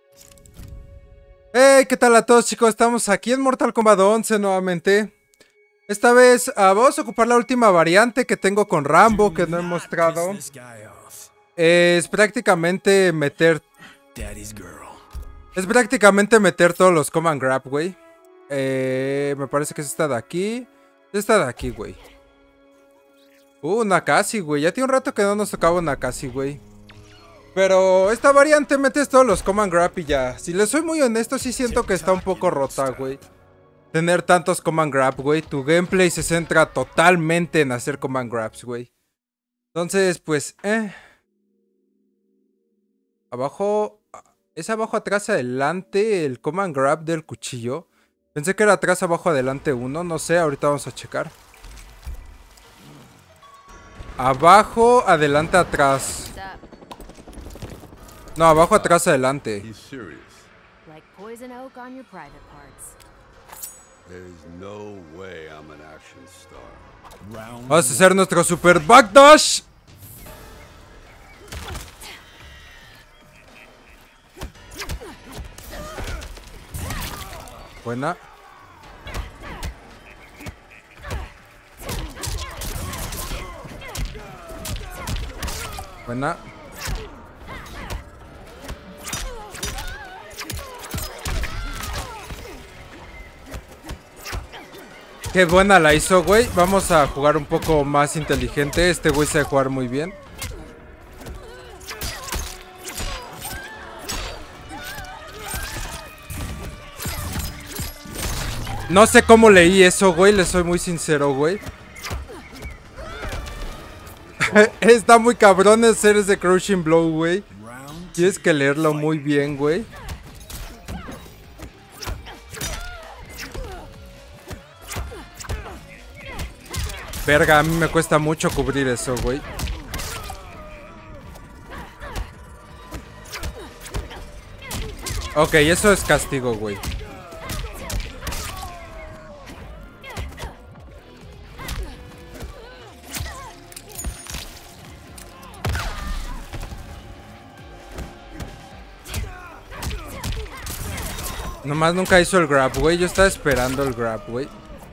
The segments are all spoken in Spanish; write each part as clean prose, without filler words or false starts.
Hey, ¿qué tal a todos, chicos? Estamos aquí en Mortal Kombat 11 nuevamente. Esta vez vamos a ocupar la última variante que tengo con Rambo, que no he mostrado. Es prácticamente meter... Es prácticamente meter todos los command grab, güey. Me parece que es esta de aquí. Esta de aquí, güey. Nakasi, güey. Ya tiene un rato que no nos tocaba Nakasi, güey. Pero esta variante metes todos los command grab y ya. Si les soy muy honesto, sí siento que está un poco rota, güey. Tener tantos command grab, güey. Tu gameplay se centra totalmente en hacer command grabs, güey. Entonces, pues, abajo... ¿Es abajo, atrás, adelante el command grab del cuchillo? Pensé que era atrás, abajo, adelante uno. No sé, ahorita vamos a checar. Abajo, adelante, atrás. No, abajo, atrás, adelante. Vamos a hacer nuestro super backdash. Buena. Buena. Qué buena la hizo, güey. Vamos a jugar un poco más inteligente. Este güey sabe jugar muy bien. No sé cómo leí eso, güey. Le soy muy sincero, güey. Está muy cabrón hacer ese crushing blow, güey. Tienes que leerlo muy bien, güey. Verga, a mí me cuesta mucho cubrir eso, güey. Ok, eso es castigo, güey. Nomás nunca hizo el grab, güey. Yo estaba esperando el grab, güey.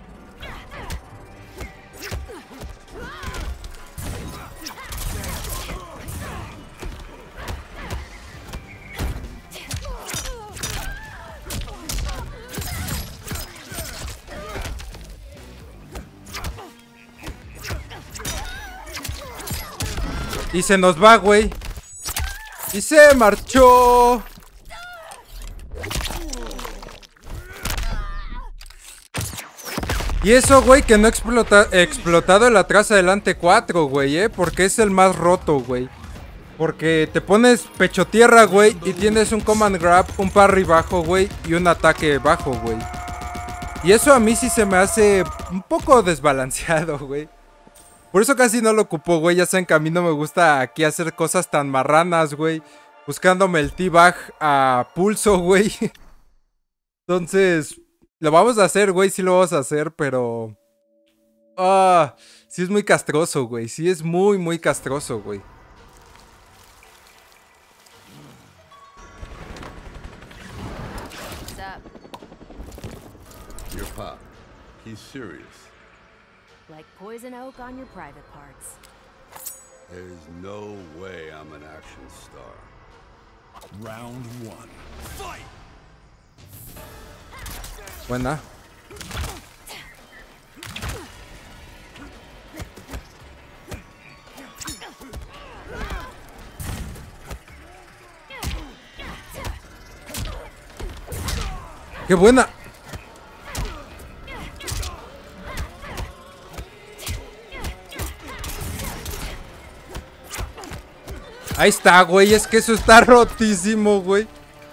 Y se nos va, güey. Y se marchó. Y eso, güey, que no explotado el atrás adelante 4, güey, porque es el más roto, güey. Porque te pones pecho tierra, güey, y tienes un command grab, un parry bajo, güey, y un ataque bajo, güey. Y eso a mí sí se me hace un poco desbalanceado, güey. Por eso casi no lo ocupo, güey. Ya saben que a mí no me gusta aquí hacer cosas tan marranas, güey. Buscándome el T-Bag a pulso, güey. Entonces, lo vamos a hacer, güey. Sí lo vamos a hacer, pero... sí es muy castroso, güey. Sí es muy, muy castroso, güey. Your pop. He's serious. Like poison oak on your private parts. There's no way I'm an action star. Round one. Fight! Buena. ¡Qué buena! Ahí está, güey. Es que eso está rotísimo, güey.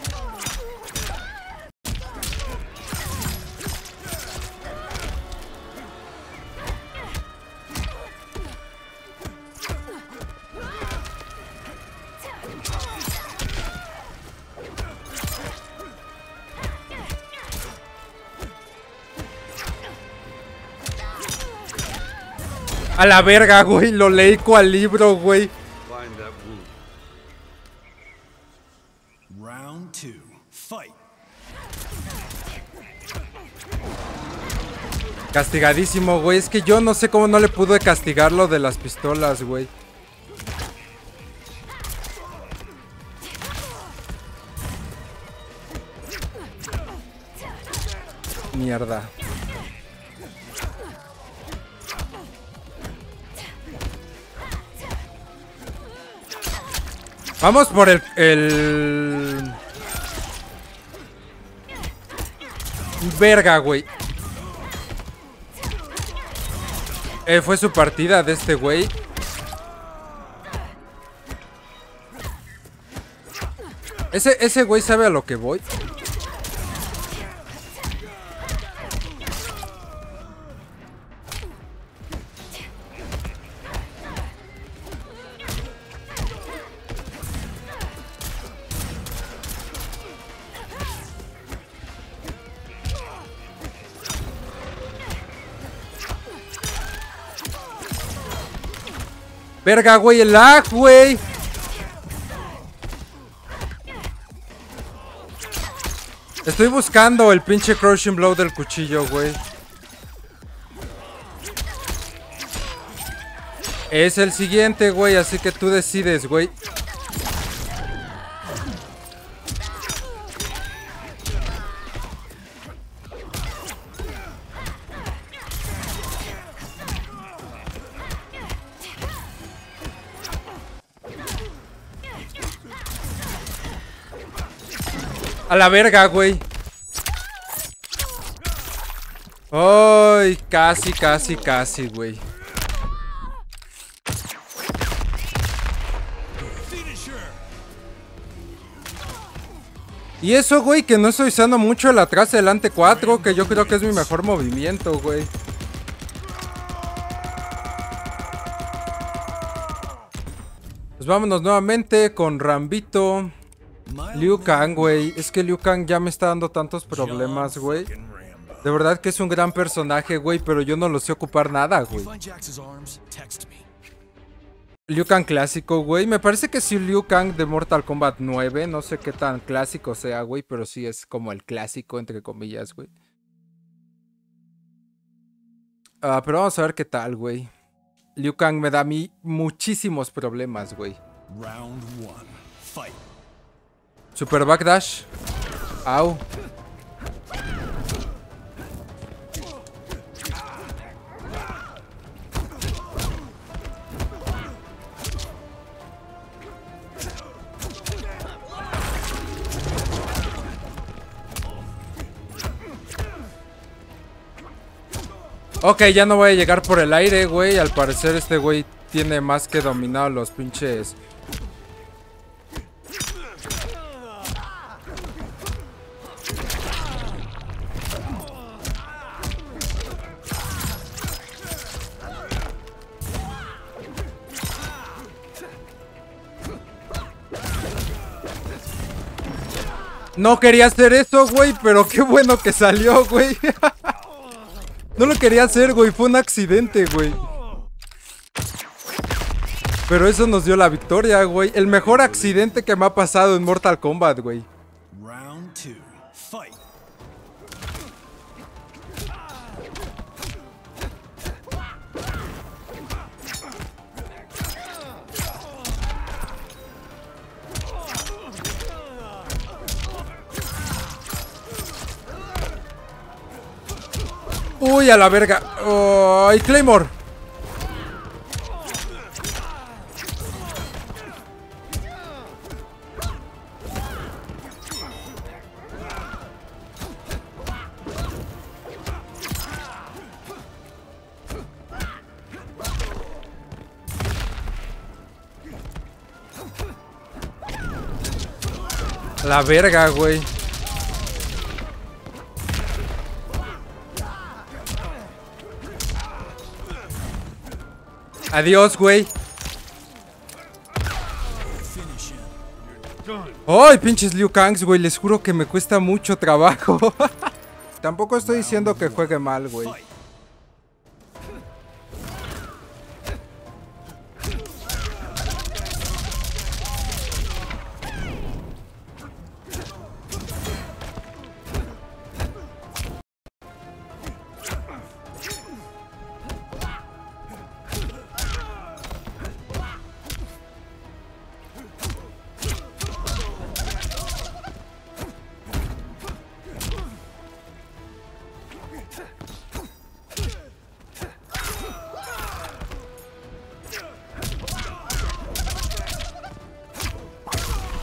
A la verga, güey. Lo leí cual libro, güey. Round 2. Fight. Castigadísimo, güey. Es que yo no sé cómo no le pude castigar lo de las pistolas, güey. Mierda. Vamos por el... Verga, güey. Fue su partida de este güey. Ese güey sabe a lo que voy. Verga, güey, el lag, güey. Estoy buscando el pinche crushing blow del cuchillo, güey. Es el siguiente, güey, así que tú decides, güey. A la verga, güey. Ay, casi, güey. Y eso, güey, que no estoy usando mucho el atrás adelante 4, que yo creo que es mi mejor movimiento, güey. Pues vámonos nuevamente con Rambito. Liu Kang, güey. Es que Liu Kang ya me está dando tantos problemas, güey. De verdad que es un gran personaje, güey, pero yo no lo sé ocupar nada, güey. Liu Kang clásico, güey. Me parece que sí, Liu Kang de Mortal Kombat 9. No sé qué tan clásico sea, güey, pero sí es como el clásico, entre comillas, güey. Pero vamos a ver qué tal, güey. Liu Kang me da a mí muchísimos problemas, güey. Round 1. Fight. Super backdash. Au. Ok, ya no voy a llegar por el aire, güey. Al parecer este güey tiene más que dominado los pinches... No quería hacer eso, güey, pero qué bueno que salió, güey. No lo quería hacer, güey, fue un accidente, güey. Pero eso nos dio la victoria, güey. El mejor accidente que me ha pasado en Mortal Kombat, güey. Round 2. Fight. Uy, a la verga. ¡Ay, Claymore! La verga, güey. Adiós, güey. ¡Ay, pinches Liu Kangs, güey! Les juro que me cuesta mucho trabajo. Tampoco estoy diciendo que juegue mal, güey.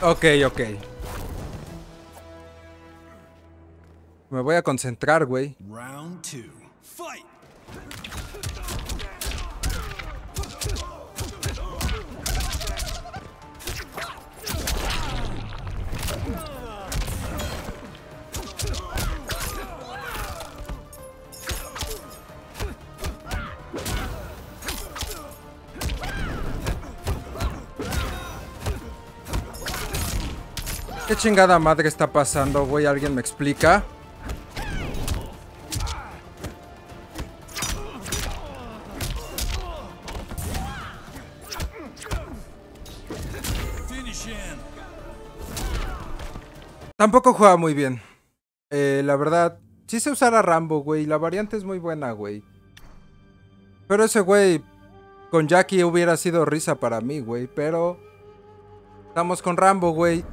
Ok. Me voy a concentrar, güey. Round 2. Fight! ¿Qué chingada madre está pasando, güey? ¿Alguien me explica? Finish him. Tampoco juega muy bien. La verdad, sí sé usar a Rambo, güey. La variante es muy buena, güey. Pero ese güey con Jackie hubiera sido risa para mí, güey. Pero estamos con Rambo, güey.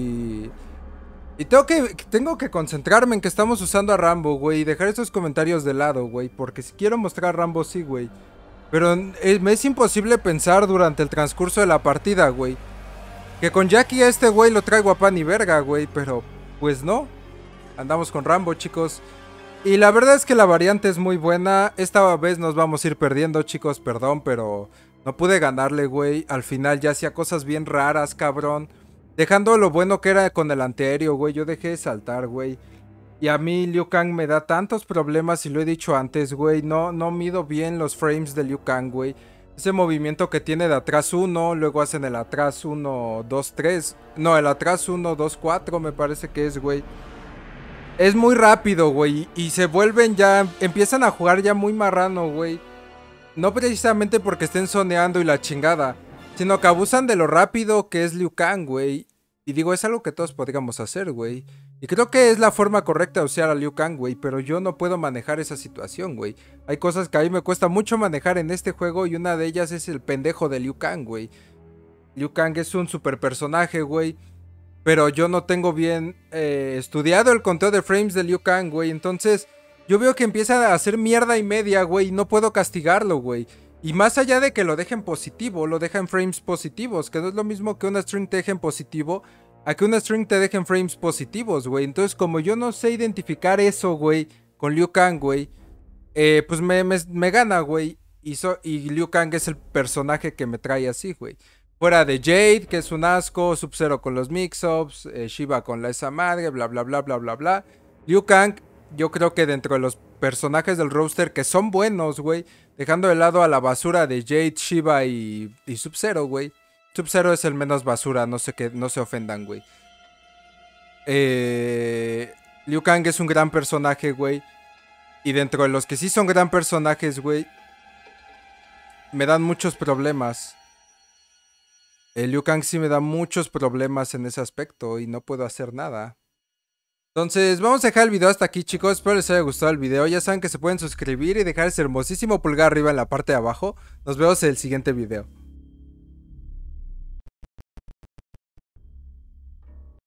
Y tengo que concentrarme en que estamos usando a Rambo, güey. Y dejar esos comentarios de lado, güey. Porque si quiero mostrar a Rambo, sí, güey. Pero me es imposible pensar durante el transcurso de la partida, güey. Que con Jackie a este güey lo traigo a pan y verga, güey. Pero pues no. Andamos con Rambo, chicos. Y la verdad es que la variante es muy buena. Esta vez nos vamos a ir perdiendo, chicos. Perdón, pero no pude ganarle, güey. Al final ya hacía cosas bien raras, cabrón. Dejando lo bueno que era con el antiaéreo, güey. Yo dejé de saltar, güey. Y a mí Liu Kang me da tantos problemas. Y lo he dicho antes, güey. No mido bien los frames de Liu Kang, güey. Ese movimiento que tiene de atrás 1. Luego hacen el atrás 1, 2, 3. No, el atrás 1, 2, 4 me parece que es, güey. Es muy rápido, güey. Y se vuelven ya... Empiezan a jugar ya muy marrano, güey. No precisamente porque estén zoneando y la chingada. Sino que abusan de lo rápido que es Liu Kang, güey. Y digo, es algo que todos podríamos hacer, güey. Y creo que es la forma correcta de usar a Liu Kang, güey. Pero yo no puedo manejar esa situación, güey. Hay cosas que a mí me cuesta mucho manejar en este juego. Y una de ellas es el pendejo de Liu Kang, güey. Liu Kang es un super personaje, güey. Pero yo no tengo bien estudiado el conteo de frames de Liu Kang, güey. Entonces, yo veo que empieza a hacer mierda y media, güey. Y no puedo castigarlo, güey. Y más allá de que lo dejen positivo, lo deja en frames positivos. Que no es lo mismo que una string te deje en positivo a que una string te deje en frames positivos, güey. Entonces, como yo no sé identificar eso, güey, con Liu Kang, güey, pues me gana, güey. Y Liu Kang es el personaje que me trae así, güey. Fuera de Jade, que es un asco, Sub-Zero con los mix-ups, Shiva con la esa madre, bla bla bla bla bla bla. Liu Kang, yo creo que dentro de los personajes del roster que son buenos, güey, dejando de lado a la basura de Jade, Shiva y Sub-Zero, güey. Sub-Zero es el menos basura, no se ofendan, güey. Liu Kang es un gran personaje, güey. Y dentro de los que sí son gran personajes, güey, me dan muchos problemas. Liu Kang sí me da muchos problemas en ese aspecto y no puedo hacer nada. Entonces vamos a dejar el video hasta aquí, chicos. Espero les haya gustado el video. Ya saben que se pueden suscribir y dejar ese hermosísimo pulgar arriba en la parte de abajo. Nos vemos en el siguiente video.